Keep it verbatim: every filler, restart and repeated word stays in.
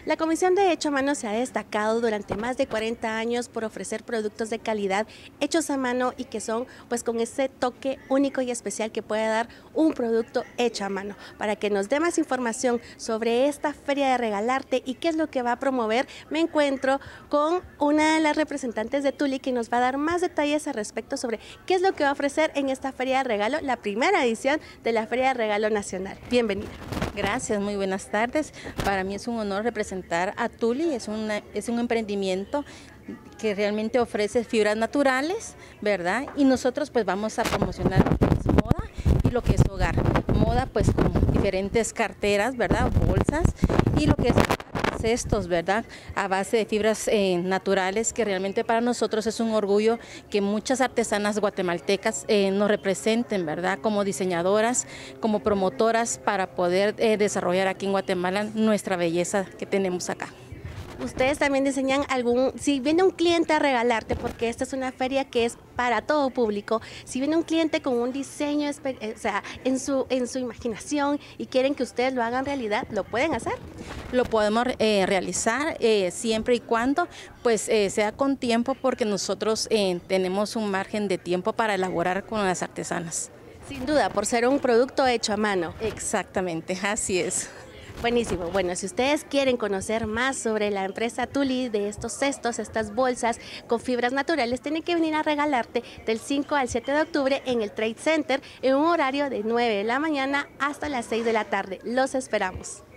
La Comisión de Hecho a Mano se ha destacado durante más de cuarenta años por ofrecer productos de calidad hechos a mano y que son pues con ese toque único y especial que puede dar un producto hecho a mano. Para que nos dé más información sobre esta Feria de Regalarte y qué es lo que va a promover, me encuentro con una de las representantes de Tuli que nos va a dar más detalles al respecto sobre qué es lo que va a ofrecer en esta Feria de Regalo, la primera edición de la Feria de Regalo Nacional. Bienvenida. Gracias, muy buenas tardes. Para mí es un honor representar a Tuli, es, una, es un emprendimiento que realmente ofrece fibras naturales, ¿verdad? Y nosotros pues vamos a promocionar lo que es moda y lo que es hogar. Moda pues con diferentes carteras, ¿verdad? Bolsas y lo que es cestos, ¿verdad? A base de fibras eh, naturales, que realmente para nosotros es un orgullo que muchas artesanas guatemaltecas eh, nos representen, ¿verdad? Como diseñadoras, como promotoras para poder eh, desarrollar aquí en Guatemala nuestra belleza que tenemos acá. Ustedes también diseñan algún, si viene un cliente a regalarte, porque esta es una feria que es para todo público, si viene un cliente con un diseño, o sea, en su, en su imaginación y quieren que ustedes lo hagan realidad, ¿lo pueden hacer? Lo podemos eh, realizar eh, siempre y cuando pues eh, sea con tiempo, porque nosotros eh, tenemos un margen de tiempo para elaborar con las artesanas. Sin duda, por ser un producto hecho a mano. Exactamente, así es. Buenísimo. Bueno, si ustedes quieren conocer más sobre la empresa Tuli, de estos cestos, estas bolsas con fibras naturales, tienen que venir a Regalarte del cinco al siete de octubre en el Trade Center en un horario de nueve de la mañana hasta las seis de la tarde. Los esperamos.